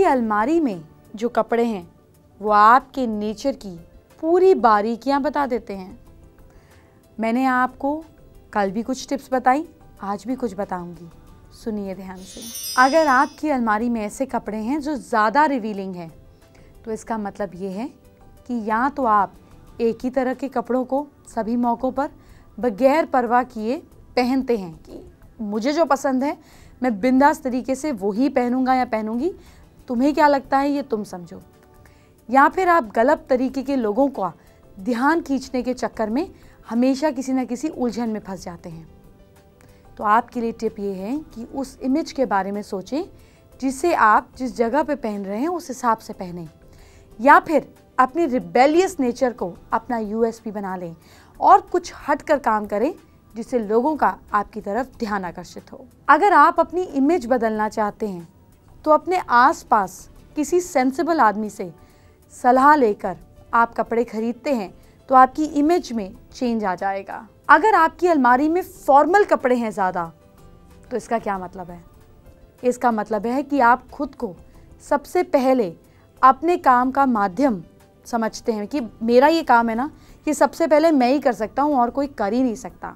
अलमारी में जो कपड़े हैं वो आपके नेचर की पूरी बारीकियां बता देते हैं। मैंने आपको कल भी कुछ टिप्स बताई, आज भी कुछ बताऊंगी, सुनिए ध्यान से। अगर आपकी अलमारी में ऐसे कपड़े हैं जो ज़्यादा रिवीलिंग है तो इसका मतलब ये है कि या तो आप एक ही तरह के कपड़ों को सभी मौक़ों पर बगैर परवाह किए पहनते हैं कि मुझे जो पसंद है मैं बिंदास तरीके से वही पहनूंगा या पहनूंगी, तुम्हें क्या लगता है ये तुम समझो। या फिर आप गलत तरीके के लोगों का ध्यान खींचने के चक्कर में हमेशा किसी न किसी उलझन में फंस जाते हैं। तो आपके लिए टिप ये है कि उस इमेज के बारे में सोचें जिसे आप जिस जगह पे पहन रहे हैं उस हिसाब से पहनें, या फिर अपनी रिबेलियस नेचर को अपना यूएसपी बना लें और कुछ हट कर काम करें जिससे लोगों का आपकी तरफ ध्यान आकर्षित हो। अगर आप अपनी इमेज बदलना चाहते हैं तो अपने आसपास किसी सेंसिबल आदमी से सलाह लेकर आप कपड़े खरीदते हैं तो आपकी इमेज में चेंज आ जाएगा। अगर आपकी अलमारी में फॉर्मल कपड़े हैं ज़्यादा तो इसका क्या मतलब है? इसका मतलब है कि आप खुद को सबसे पहले अपने काम का माध्यम समझते हैं कि मेरा ये काम है ना कि सबसे पहले मैं ही कर सकता हूँ और कोई कर ही नहीं सकता।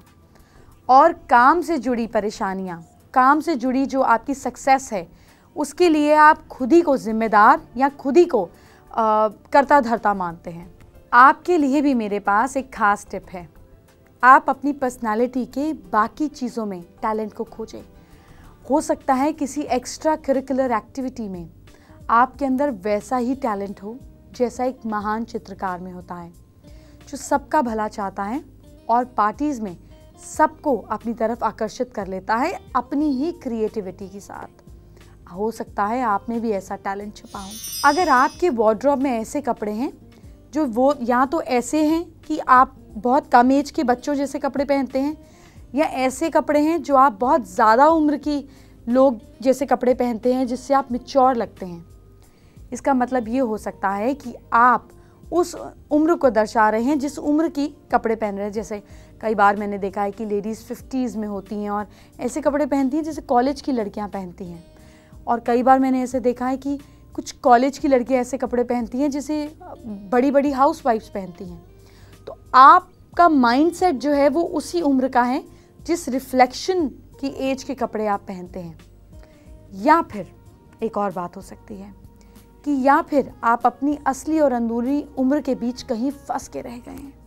और काम से जुड़ी परेशानियाँ, काम से जुड़ी जो आपकी सक्सेस है उसके लिए आप खुद ही को जिम्मेदार या खुद ही को करता धरता मानते हैं। आपके लिए भी मेरे पास एक खास टिप है। आप अपनी पर्सनालिटी के बाकी चीज़ों में टैलेंट को खोजें। हो सकता है किसी एक्स्ट्रा करिकुलर एक्टिविटी में आपके अंदर वैसा ही टैलेंट हो जैसा एक महान चित्रकार में होता है जो सबका भला चाहता है और पार्टीज़ में सबको अपनी तरफ आकर्षित कर लेता है अपनी ही क्रिएटिविटी के साथ। हो सकता है आप में भी ऐसा टैलेंट छुपा हो। अगर आपके वार्डरोब में ऐसे कपड़े हैं जो वो या तो ऐसे हैं कि आप बहुत कम एज के बच्चों जैसे कपड़े पहनते हैं, या ऐसे कपड़े हैं जो आप बहुत ज़्यादा उम्र की लोग जैसे कपड़े पहनते हैं जिससे आप मैच्योर लगते हैं, इसका मतलब ये हो सकता है कि आप उस उम्र को दर्शा रहे हैं जिस उम्र की कपड़े पहन रहे हैं। जैसे कई बार मैंने देखा है कि लेडीज़ 50s में होती हैं और ऐसे कपड़े पहनती हैं जैसे कॉलेज की लड़कियां पहनती हैं, और कई बार मैंने ऐसे देखा है कि कुछ कॉलेज की लड़कियां ऐसे कपड़े पहनती हैं जैसे बड़ी बड़ी हाउसवाइफ्स पहनती हैं। तो आपका माइंडसेट जो है वो उसी उम्र का है जिस रिफ्लेक्शन की एज के कपड़े आप पहनते हैं। या फिर एक और बात हो सकती है कि या फिर आप अपनी असली और अंदरूनी उम्र के बीच कहीं फंस के रह गए हैं।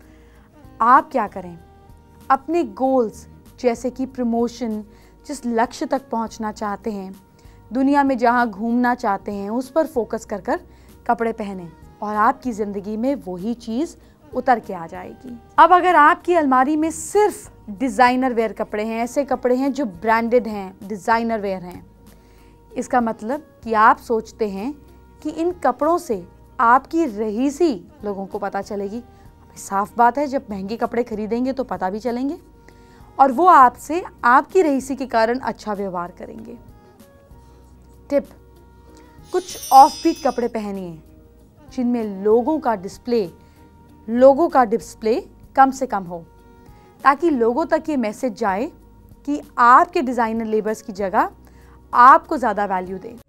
आप क्या करें, अपने गोल्स जैसे कि प्रमोशन, जिस लक्ष्य तक पहुंचना चाहते हैं, दुनिया में जहां घूमना चाहते हैं, उस पर फोकस कर कर कपड़े पहने और आपकी ज़िंदगी में वही चीज़ उतर के आ जाएगी। अब अगर आपकी अलमारी में सिर्फ डिज़ाइनर वेयर कपड़े हैं, ऐसे कपड़े हैं जो ब्रांडेड हैं, डिज़ाइनर वेयर हैं, इसका मतलब कि आप सोचते हैं कि इन कपड़ों से आपकी रईसी लोगों को पता चलेगी। साफ बात है, जब महंगे कपड़े खरीदेंगे तो पता भी चलेंगे और वो आपसे आपकी रईसी के कारण अच्छा व्यवहार करेंगे। टिप: कुछ ऑफबीट कपड़े पहनिए जिनमें लोगों का डिस्प्ले कम से कम हो, ताकि लोगों तक ये मैसेज जाए कि आपके डिज़ाइनर लेबर्स की जगह आपको ज़्यादा वैल्यू दें।